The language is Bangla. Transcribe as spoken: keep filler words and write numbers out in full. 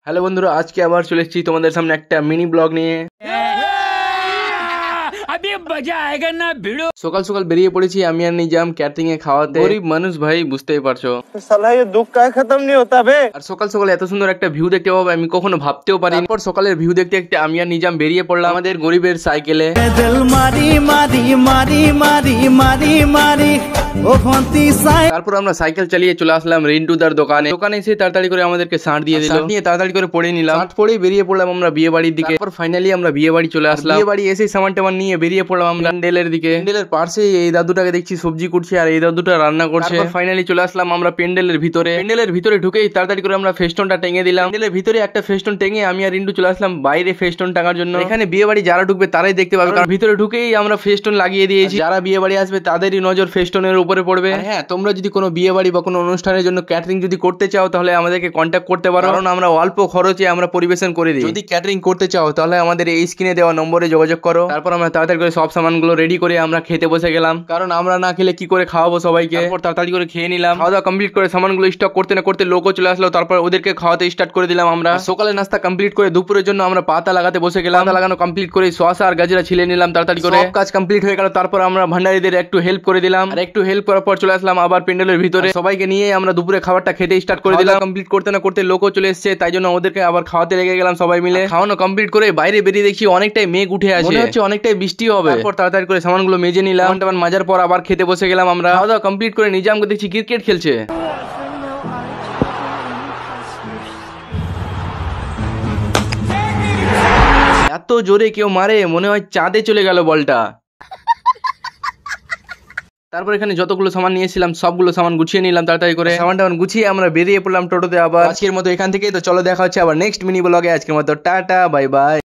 হ্যালো বন্ধুরা, আজকে আবার চলে এসেছি তোমাদের সামনে একটা মিনি ব্লগ নিয়ে। সকাল সকাল বেরিয়ে পড়েছি আমি আর নিজাম ক্যাটারিং এ খাওয়াতে। গরিব মানুষ ভাই, বুঝতেই পারছো। আর সকাল সকাল এত সুন্দর একটা ভিউ দেখতে পাবো আমি কখনো ভাবতেও পারি। তারপর সকালের ভিউ দেখতে দেখতে আমি আর নিজাম বেরিয়ে পড়লাম আমাদের গরিবের সাইকেলে। তারপর আমরা সাইকেল চালিয়ে চলে আসলাম রিন্টুদার দোকানে। দোকানে এসে তাড়াতাড়ি করে আমাদেরকে শার্ট দিয়ে দিল, নিয়ে তাড়াতাড়ি করে পড়ে নিলাম। শার্ট পরে বেরিয়ে পড়লাম আমরা বিয়ে বাড়ির দিকে। তারপর ফাইনালি আমরা বিয়ে বাড়ি চলে আসলাম। বিয়ে বাড়ি এসে সামান টামান নিয়ে বেরিয়ে পড়লাম আমরা প্যান্ডেলের দিকে। প্যান্ডেলের পাশে এই দাদুটাকে দেখছি সবজি কুটছে আর এই দাদুটা রান্না করছে। ফাইনালি চলে আসলাম আমরা প্যান্ডেলের ভিতরে। প্যান্ডেলের ভিতরে ঢুকেই তাড়াতাড়ি করে আমরা ফেস্টনটা টেঙে দিলাম। প্যান্ডেলের ভিতরে একটা ফেস্টন টেঙে আমি আর রিন্টু চলে আসলাম বাইরে ফেস্টন টাঙার জন্য। এখানে বিয়ে বাড়ি যারা ঢুকবে তারাই দেখতে পাবে, কারণ ভিতরে ঢুকেই আমরা ফেস্টন লাগিয়ে দিয়েছি। যারা বিয়ে বাড়ি আসবে তাদেরই নজর ফেস্টনের উপরে পড়বে। হ্যাঁ, তোমরা যদি কোনো বিয়ে বাড়ি বা কোনো অনুষ্ঠানের জন্য ক্যাটারিং যদি করতে চাও তাহলে আমাদেরকে কন্ট্যাক্ট করতে পারো, কারণ আমরা অল্প খরচে আমরা পরিবেশন করে দিই। যদি ক্যাটারিং করতে চাও তাহলে আমাদের এই স্ক্রিনে দেওয়া নম্বরে যোগাযোগ করো। তারপর আমরা তাড়াতাড়ি করে সব সামানগুলো রেডি করে আমরা খেতে বসে গেলাম, কারণ আমরা না খেলে কি করে খাওয়াবো সবাইকে। তারপর তাড়াতাড়ি করে খেয়ে নিলাম। খাওয়া দাওয়া কমপ্লিট করে সামানগুলো স্টক করতে না করতে লোকও চলে আসলো। তারপর ওদেরকে খাওয়াতে স্টার্ট করে দিলাম আমরা। সকালে নাস্তা কমপ্লিট করে দুপুরের জন্য আমরা পাতা লাগাতে বসে গেলাম। পাতা লাগানো কমপ্লিট করে শসা আর গাজরা ছিলে নিলাম তাড়াতাড়ি করে। সব কাজ কমপ্লিট হয়ে গেল। তারপর আমরা ভান্ডারীদের একটু হেল্প করে দিলাম, আর একটু হেল্প করার পর চলে আসলাম আবার প্যান্ডেলের ভিতরে। সবাইকে নিয়ে আমরা দুপুরে খাবারটা খেতে স্টার্ট করে দিলাম। কমপ্লিট করতে না করতে লোকও চলে এসেছে, তাই জন্য ওদেরকে আবার খাওয়াতে লেগে গেলাম সবাই মিলে। খাওয়ানো কমপ্লিট করে বাইরে বেরিয়ে দেখি অনেকটাই মেঘ উঠে আসে, মনে হচ্ছে অনেকটাই বৃষ্টি হবে। তারপর তাড়াতাড়ি করে সামানগুলো মেজে নিলাম। টামান মাজার পর আবার খেতে বসে গেলাম আমরা। খাওয়া দাওয়া কমপ্লিট করে নিজামকে দেখছি ক্রিকেট খেলছে। এত জোরে কেউ মারে মনে হয় চাঁদে চলে গেল বলটা। তারপর এখানে যতগুলো সামান নিয়েছিলাম সবগুলো সামান গুছিয়ে নিলাম তাড়াতাড়ি করে। সামান টামান গুছিয়ে আমরা বেরিয়ে পড়লাম টোটোতে আবার। আজকের মতো এখান থেকেই তো চলো দেখা হচ্ছে আবার নেক্সট মিনি ব্লগে। আজকের মতো টাটা, বাই বাই।